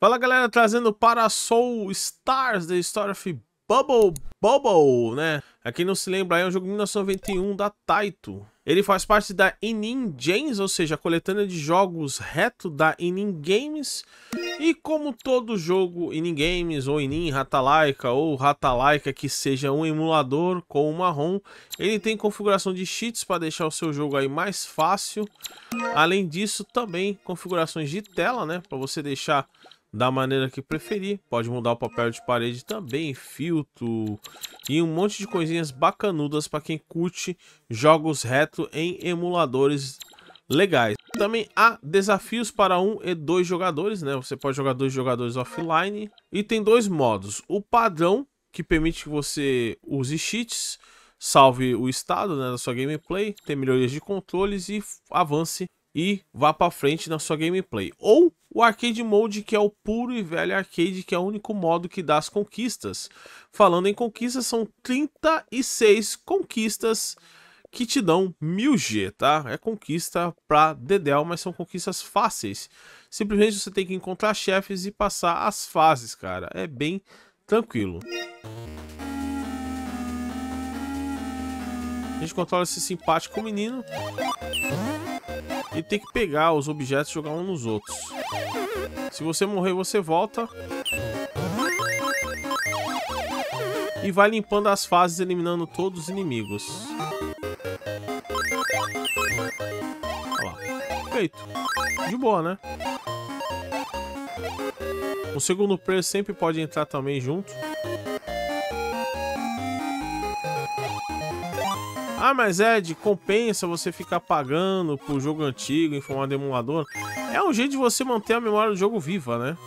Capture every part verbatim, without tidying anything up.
Fala galera, trazendo para Soul Stars, The Story of Bubble Bobble, né? A quem não se lembra, é um jogo de mil novecentos e noventa e um da Taito. Ele faz parte da Enin Games, ou seja, a coletânea de jogos reto da Enin Games. E como todo jogo Enin Games, ou Enin, Ratalaika, ou Ratalaika que seja um emulador com uma ROM, ele tem configuração de cheats para deixar o seu jogo aí mais fácil. Além disso, também configurações de tela, né? Para você deixar da maneira que preferir. Pode mudar o papel de parede também, filtro e um monte de coisinhas bacanudas para quem curte jogos reto em emuladores legais. Também há desafios para um e dois jogadores, né? Você pode jogar dois jogadores offline e tem dois modos: o padrão, que permite que você use cheats, salve o estado, né, da sua gameplay, tem melhorias de controles e avance e vá para frente na sua gameplay. Ou o Arcade Mode, que é o puro e velho arcade, que é o único modo que dá as conquistas. Falando em conquistas, são trinta e seis conquistas que te dão mil G, tá? É conquista pra dedéu, mas são conquistas fáceis. Simplesmente você tem que encontrar chefes e passar as fases, cara. É bem tranquilo. A gente controla esse simpático menino e tem que pegar os objetos e jogar um nos outros. Se você morrer, você volta e vai limpando as fases, eliminando todos os inimigos. Olha lá. Feito. De boa, né? O segundo player sempre pode entrar também junto. Ah, mas Ed, compensa você ficar pagando por jogo antigo em formato de emulador? É um jeito de você manter a memória do jogo viva, né?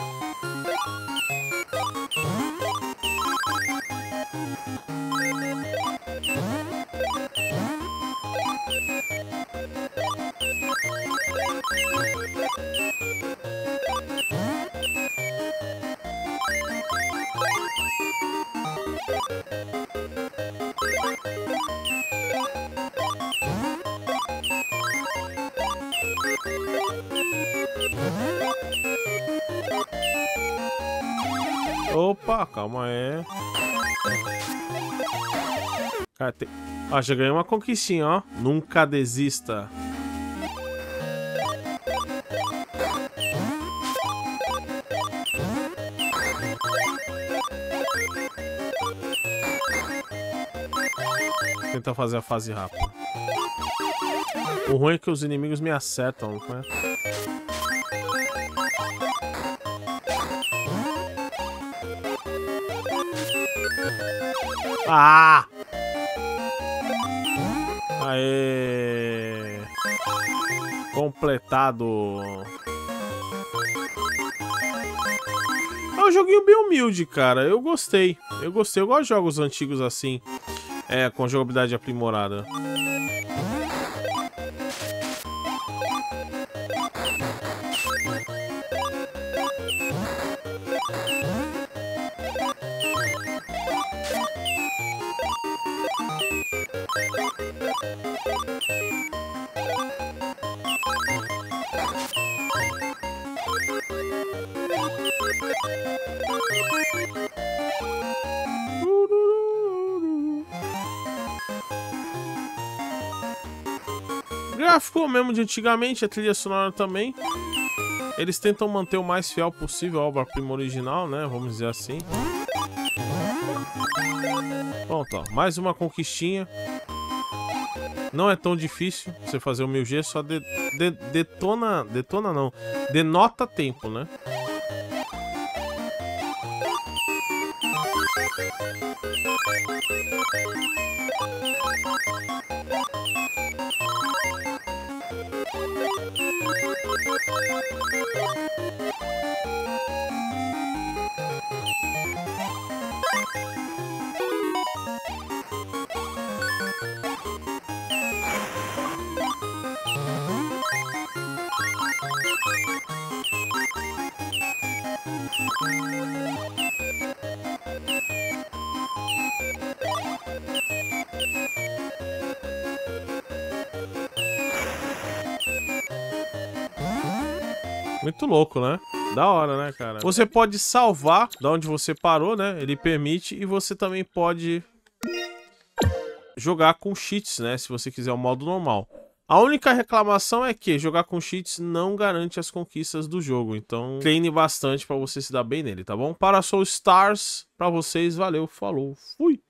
Opa, calma aí. Cara, tem... Ó, já ganhei uma conquistinha, ó. Nunca desista. Vou tentar fazer a fase rápida. O ruim é que os inimigos me acertam, né? Ah! Aê! Completado. É um joguinho bem humilde, cara. Eu gostei. Eu gostei. Eu gosto de jogos antigos assim. É, com jogabilidade aprimorada. Gráfico mesmo de antigamente, a trilha sonora também. Eles tentam manter o mais fiel possível a obra-prima original, né? Vamos dizer assim. Pronto, ó. Mais uma conquistinha. Não é tão difícil você fazer o mil G, só de, de, detona... Detona não. Denota tempo, né? Muito louco, né? Da hora, né, cara? Você pode salvar da onde você parou, né? Ele permite. E você também pode jogar com cheats, né? Se você quiser o modo normal. A única reclamação é que jogar com cheats não garante as conquistas do jogo. Então, treine bastante pra você se dar bem nele, tá bom? Para Soul Stars, pra vocês, valeu, falou, fui!